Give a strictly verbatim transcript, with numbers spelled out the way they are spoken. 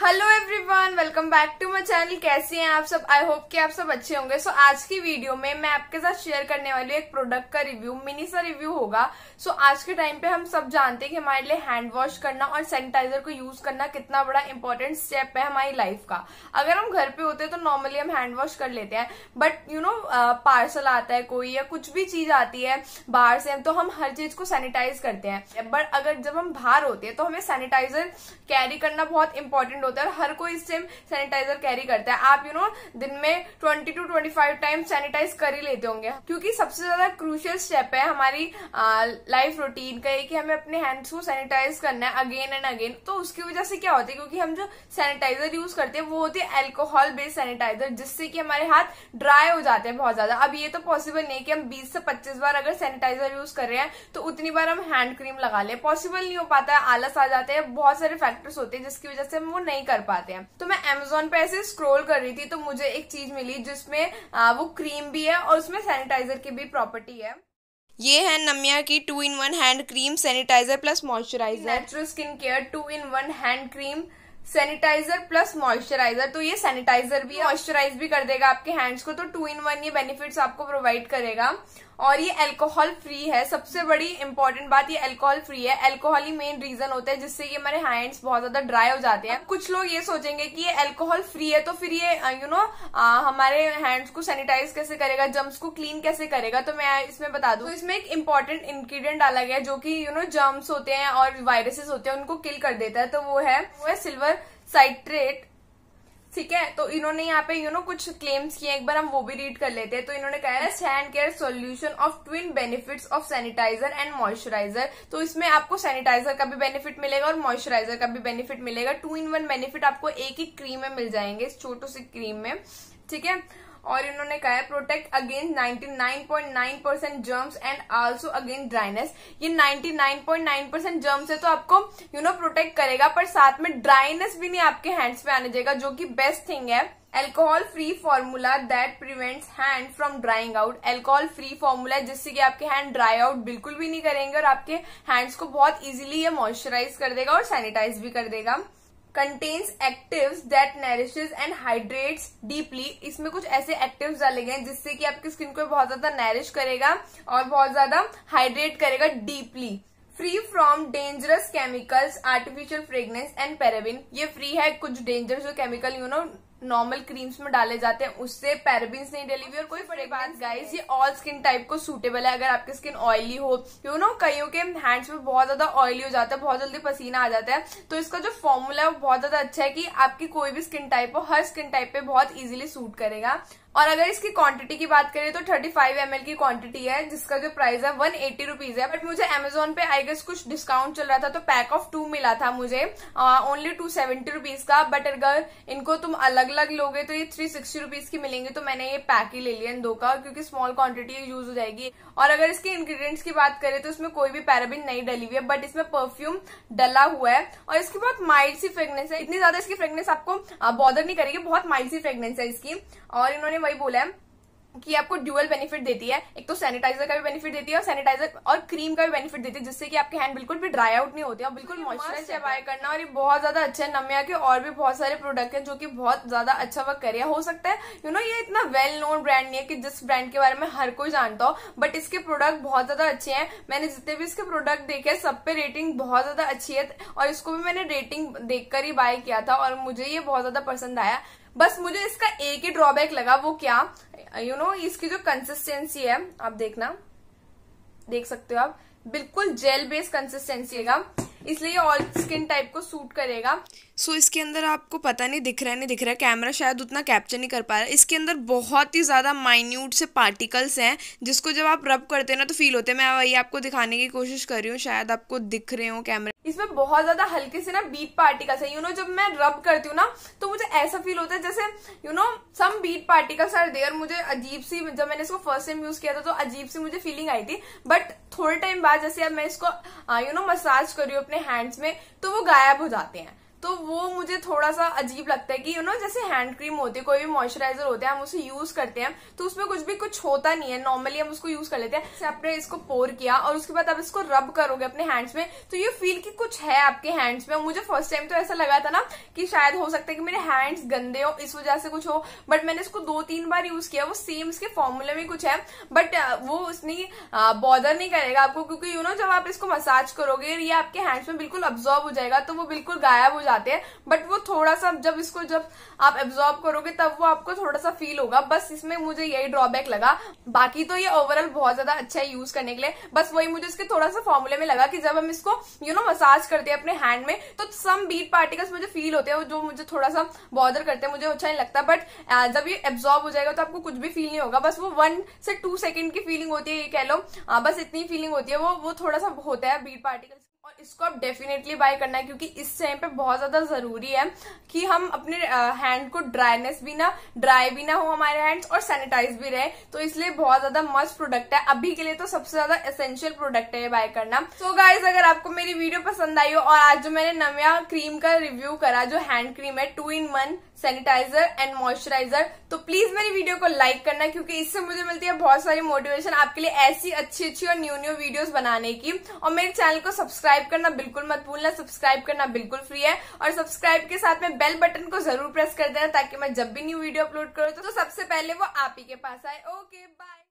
Hello everyone, welcome back to my channel. कैसे हैं आप सब? आई होप कि आप सब अच्छे होंगे। सो so, आज की वीडियो में मैं आपके साथ शेयर करने वाली हूँ एक प्रोडक्ट का रिव्यू, मिनी सा रिव्यू होगा। सो so, आज के टाइम पे हम सब जानते हैं कि हमारे लिए हैंड वॉश करना और सैनिटाइजर को यूज करना कितना बड़ा इंपॉर्टेंट स्टेप है हमारी लाइफ का। अगर हम घर पे होते हैं तो नॉर्मली हम हैंड वॉश कर लेते हैं, बट यू नो पार्सल आता है कोई या कुछ भी चीज आती है बाहर से तो हम हर चीज को सैनिटाइज करते हैं। बट अगर जब हम बाहर होते हैं तो हमें सैनिटाइजर कैरी करना बहुत इंपॉर्टेंट होता है और हर कोई सेम सैनिटाइजर कैरी करता है। आप यू नो दिन में twenty two twenty five time sanitise कर ही लेते होंगे, क्योंकि सबसे ज्यादा क्रूशियल स्टेप है हमारी लाइफ रूटीन का कि हमें अपने हैंड्स को सैनिटाइज करना है अगेन एंड अगेन। तो उसकी वजह से क्या होती है, क्योंकि हम जो सैनिटाइजर यूज करते हैं वो होती है एल्कोहल बेस्ड सैनिटाइजर, जिससे कि हमारे हाथ ड्राई हो जाते हैं बहुत ज्यादा। अब ये तो पॉसिबल नहीं कि हम बीस से पच्चीस बार अगर सैनिटाइजर यूज कर रहे हैं तो उतनी बार हम हैंड क्रीम लगा लें, पॉसिबल नहीं हो पाता है, आलस आ जाते हैं, बहुत सारे फैक्टर्स होते हैं जिसकी वजह से हम वो नहीं कर पाते हैं। तो मैं अमेजोन पे ऐसे स्क्रॉल कर रही थी तो मुझे एक चीज मिली जिसमें आ, वो क्रीम भी है और उसमें सैनिटाइजर की भी प्रॉपर्टी है। ये है नमिया की two in one hand cream sanitiser plus moisturiser, natural skin care two in one hand cream sanitiser plus moisturiser. तो ये सैनिटाइजर भी मॉइस्चराइज भी कर देगा आपके हैंड्स को, तो टू इन वन ये बेनिफिट्स आपको प्रोवाइड करेगा। और ये अल्कोहल फ्री है, सबसे बड़ी इंपॉर्टेंट बात ये अल्कोहल फ्री है। अल्कोहल ही मेन रीजन होता है जिससे कि हमारे हैंड्स बहुत ज्यादा ड्राई हो जाते हैं। कुछ लोग ये सोचेंगे कि ये अल्कोहल फ्री है तो फिर ये यू नो हमारे हैंड्स को सैनिटाइज कैसे करेगा, जर्म्स को क्लीन कैसे करेगा। तो मैं इसमें बता दूं, तो इसमें एक इंपॉर्टेंट इंग्रेडिएंट डाला गया है जो कि यू नो जर्म्स होते हैं और वायरसेस होते हैं उनको किल कर देता है। तो वो है वो है सिल्वर साइट्रेट, ठीक है। तो इन्होंने यहाँ पे यू नो कुछ क्लेम्स किए, एक बार हम वो भी रीड कर लेते हैं। तो इन्होंने कहा है hand care solution of twin benefits of sanitiser and moisturiser. तो इसमें आपको सैनिटाइजर का भी बेनिफिट मिलेगा और मॉइस्चराइजर का भी बेनिफिट मिलेगा। टू इन वन बेनिफिट आपको एक ही क्रीम में मिल जाएंगे, इस छोटू सी क्रीम में, ठीक है। और इन्होंने कहा है protect against ninety nine point nine percent germs and also against dryness. ये ninety nine point nine percent germs है तो आपको यू नो प्रोटेक्ट करेगा, पर साथ में ड्राइनेस भी नहीं आपके हैंड्स पे आने देगा, जो कि बेस्ट थिंग है। Alcohol free formula that prevents hand from drying out. Alcohol free formula है जिससे कि आपके हैंड ड्राई आउट बिल्कुल भी नहीं करेंगे और आपके हैंड्स को बहुत इजीली ये मॉइस्चराइज कर देगा और सैनिटाइज भी कर देगा। Contains actives that nourishes and hydrates deeply. इसमें कुछ ऐसे एक्टिव्स डाले गए हैं जिससे कि आपकी स्किन को बहुत ज्यादा नरिश करेगा और बहुत ज्यादा हाइड्रेट करेगा deeply. Free from dangerous chemicals, artificial fragrance and paraben. ये फ्री है कुछ डेंजरस जो chemical you know normal creams में डाले जाते हैं उससे, पैराबिन्स नहीं डली हुई। और कोई बड़ी बात गाइस, ये ऑल स्किन टाइप को सूटेबल है। अगर आपकी स्किन ऑयली हो, यू नो कईयों के हैंड्स में बहुत ज्यादा ऑयली हो जाता है, बहुत जल्दी पसीना आ जाता है, तो इसका जो फॉर्मूला है वो बहुत ज्यादा अच्छा है कि आपकी कोई भी स्किन टाइप हो, हर स्किन टाइप पे बहुत इजीली सूट करेगा। और अगर इसकी क्वांटिटी की बात करें तो थर्टी फाइव एम एल की क्वांटिटी है जिसका जो प्राइस है वन एटी रुपीज है। बट मुझे अमेजोन पे आई गेस कुछ डिस्काउंट चल रहा था तो पैक ऑफ टू मिला था मुझे ओनली टू सेवेंटी रुपीज का। बट अगर इनको तुम अलग अलग लोगे तो ये थ्री सिक्सटी रुपीज की मिलेंगे, तो मैंने ये पैक ही ले लिया इन दो का, क्योंकि स्मॉल क्वांटिटी यूज हो जाएगी। और अगर इसके इंग्रेडिएंट्स की बात करें तो इसमें कोई भी पैराबिन नहीं डली हुई है, बट इसमें परफ्यूम डला हुआ है और इसकी बहुत माइल्ड सी फ्रेग्रेंस है। इतनी ज्यादा इसकी फ्रेग्रेंस आपको बॉदर नहीं करेगी, बहुत माइल्ड सी फ्रेग्रेंस है इसकी। और इन्होंने वही बोला है कि आपको ड्यूअल बेनिफिट देती है, एक तो सैनिटाइजर का भी बेनिफिट देती है और सैनिटाइजर और क्रीम का भी बेनिफिट देती है, जिससे कि आपके हैंड बिल्कुल भी ड्राई आउट नहीं होते और बिल्कुल मॉइस्चराइज अप्लाई करना। और ये बहुत ज्यादा अच्छा है। नमिया के और भी बहुत सारे प्रोडक्ट हैं जो कि बहुत ज्यादा अच्छा वर्क कर रहे हैं। हो सकता है यू नो ये इतना वेल नोन ब्रांड नहीं है कि जिस ब्रांड के बारे में हर कोई जानता हो, बट इसके प्रोडक्ट बहुत ज्यादा अच्छे हैं। मैंने जितने भी इसके प्रोडक्ट देखे सब पे रेटिंग बहुत ज्यादा अच्छी है और इसको भी मैंने रेटिंग देखकर ही बाय किया था और मुझे ये बहुत ज्यादा पसंद आया। बस मुझे इसका एक ही ड्रॉबैक लगा, वो क्या यू नो इसकी जो कंसिस्टेंसी है, आप देखना देख सकते हो आप, बिल्कुल जेल बेस्ड कंसिस्टेंसी है, इसलिए ऑल स्किन टाइप को सूट करेगा। सो so, इसके अंदर आपको पता नहीं दिख रहा है नहीं दिख रहा है कैमरा शायद उतना कैप्चर नहीं कर पा रहा है। इसके अंदर बहुत ही ज्यादा माइन्यूट से पार्टिकल्स हैं जिसको जब आप रब करते हैं ना तो फील होते हैं। मैं वही आपको दिखाने की कोशिश कर रही हूँ, शायद आपको दिख रहे हो कैमरा। इसमें बहुत ज्यादा हल्के से ना बीट पार्टिकल्स है। यू नो जब मैं रब करती हूँ ना तो मुझे ऐसा फील होता है जैसे you know some bead particles are there. मुझे अजीब सी, जब मैंने इसको फर्स्ट टाइम यूज किया था तो अजीब सी मुझे फीलिंग आई थी, बट थोड़े टाइम बाद जैसे अब मैं इसको यू नो मसाज कर रही हूँ अपने हैंड्स में तो वो गायब हो जाते हैं। तो वो मुझे थोड़ा सा अजीब लगता है कि यू नो जैसे हैंड क्रीम होती है, कोई भी मॉइस्चराइजर होता है, हम उसे यूज करते हैं तो उसमें कुछ भी कुछ होता नहीं है, नॉर्मली हम उसको यूज कर लेते हैं। जैसे आपने इसको पोर किया और उसके बाद आप इसको रब करोगे अपने हैंड्स में तो यू फील कि कुछ है आपके हैंड्स में। मुझे फर्स्ट टाइम तो ऐसा लगा था ना कि शायद हो सकता है कि मेरे हैंड्स गंदे हो, इस वजह से कुछ हो, बट मैंने इसको दो तीन बार यूज किया, वो सेम इसके फॉर्मूले में कुछ है, बट वो उसने बॉदर नहीं करेगा आपको, क्योंकि यू नो जब आप इसको मसाज करोगे ये आपके हैंड्स में बिल्कुल अब्सॉर्ब हो जाएगा, तो वो बिल्कुल गायब हो जाते हैं। बट वो थोड़ा सा जब इसको जब आप एब्सॉर्ब करोगे तब वो आपको थोड़ा सा फील होगा, बस इसमें मुझे यही ड्रॉबैक लगा। बाकी तो ये ओवरऑल बहुत ज्यादा अच्छा है यूज करने के लिए, बस वही मुझे इसके थोड़ा सा फॉर्मूले में लगा कि जब हम इसको यू नो मसाज करते हैं अपने हैंड में तो सम बीट पार्टिकल्स मुझे फील होते हैं जो मुझे थोड़ा सा बॉदर करते हैं, मुझे अच्छा नहीं लगता। बट जब ये एब्सॉर्ब हो जाएगा तो आपको कुछ भी फील नहीं होगा, बस वो वन से टू सेकंड की फीलिंग होती है, ये कह लो, आ, बस इतनी फीलिंग होती है, वो वो थोड़ा सा होता है बीट पार्टिकल्स। और इसको आप डेफिनेटली बाय करना है क्योंकि इस टाइम पे बहुत ज्यादा जरूरी है कि हम अपने हैंड को ड्राइनेस भी ना ड्राई भी ना हो हमारे हैंड्स और सैनिटाइज भी रहे, तो इसलिए बहुत ज्यादा मस्त प्रोडक्ट है, अभी के लिए तो सबसे ज्यादा एसेंशियल प्रोडक्ट है ये बाय करना। सो गाइज, अगर आपको मेरी वीडियो पसंद आई हो और आज जो मैंने नव्या क्रीम का रिव्यू करा जो हैंड क्रीम है, two in one sanitiser and moisturiser, तो प्लीज मेरी वीडियो को लाइक करना क्योंकि इससे मुझे मिलती है बहुत सारी मोटिवेशन आपके लिए ऐसी अच्छी अच्छी और न्यू न्यू वीडियोस बनाने की। और मेरे चैनल को सब्सक्राइब करना बिल्कुल मत भूलना, सब्सक्राइब करना बिल्कुल फ्री है, और सब्सक्राइब के साथ में बेल बटन को जरूर प्रेस कर देना ताकि मैं जब भी न्यू वीडियो अपलोड करूँ तो सबसे पहले वो आप ही के पास आए। Okay, bye.